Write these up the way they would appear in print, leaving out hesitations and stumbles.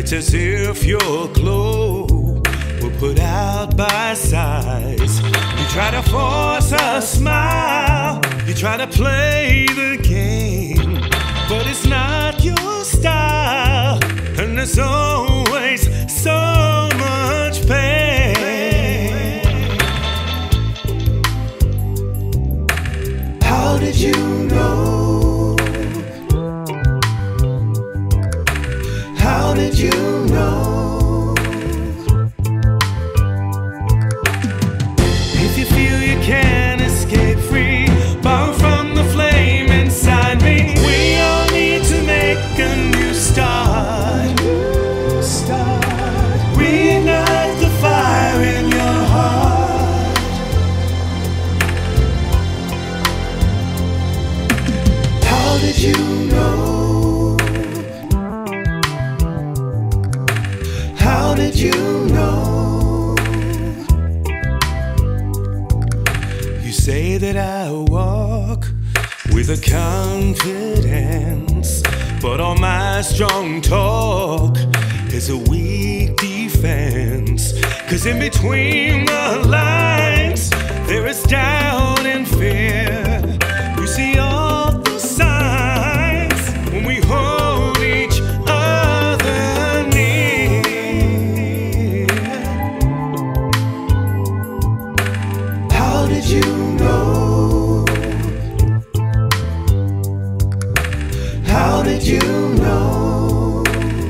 It's as if your glow were put out by size. You try to force a smile, you try to play the game, but it's not your style, and there's always so much pain. How did you know? How did you know? If you feel you can't escape free, borrow from the flame inside me. We all need to make a new start. Reignite the fire in your heart. How did you know? How did you know? You say that I walk with a confidence, but all my strong talk is a weak defense. 'Cause in between the lines there is doubt and fear. You see all the signs when we hold each other near. How did you know? How did you know?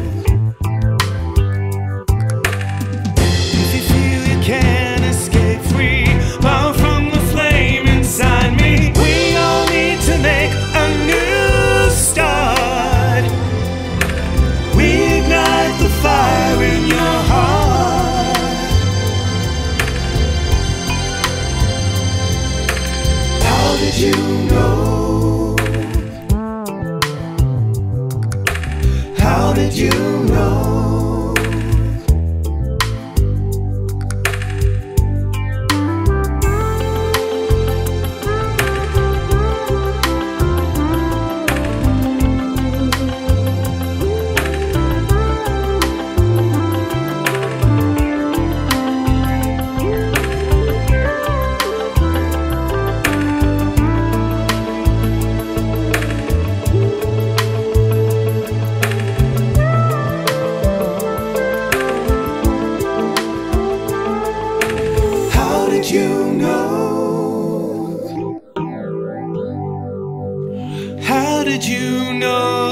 If you feel you can't escape free, borrow from the flame inside me. We all need to make a new start. Reignite the fire in your heart. How did you know? How did you know? How did you know? How did you know?